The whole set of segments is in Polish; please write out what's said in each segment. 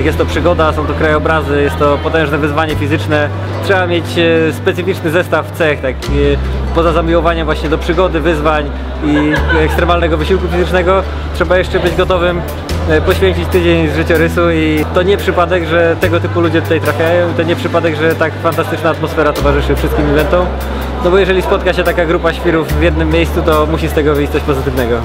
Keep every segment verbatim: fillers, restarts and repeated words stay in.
Jest to przygoda, są to krajobrazy, jest to potężne wyzwanie fizyczne. Trzeba mieć specyficzny zestaw cech, tak, poza zamiłowaniem właśnie do przygody, wyzwań i ekstremalnego wysiłku fizycznego, trzeba jeszcze być gotowym poświęcić tydzień z życiorysu i to nie przypadek, że tego typu ludzie tutaj trafiają, to nie przypadek, że tak fantastyczna atmosfera towarzyszy wszystkim eventom, no bo jeżeli spotka się taka grupa świrów w jednym miejscu, to musi z tego wyjść coś pozytywnego.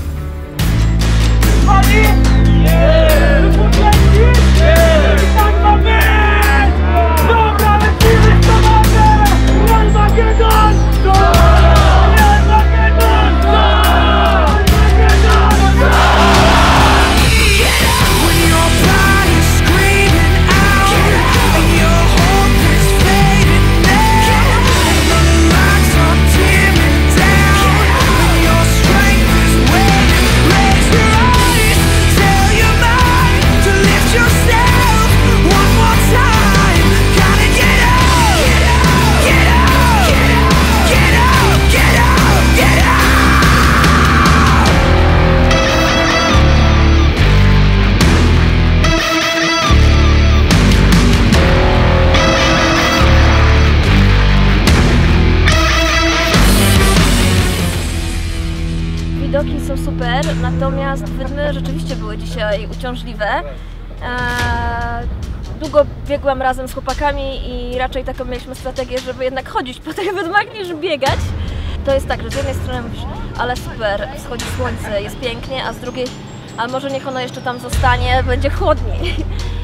Widoki są super, natomiast wydmy rzeczywiście były dzisiaj uciążliwe. Eee, długo biegłam razem z chłopakami i raczej taką mieliśmy strategię, żeby jednak chodzić po tych wydmach niż biegać. To jest tak, że z jednej strony mówisz, ale super, wschodzi słońce, jest pięknie, a z drugiej, a może niech ono jeszcze tam zostanie, będzie chłodniej.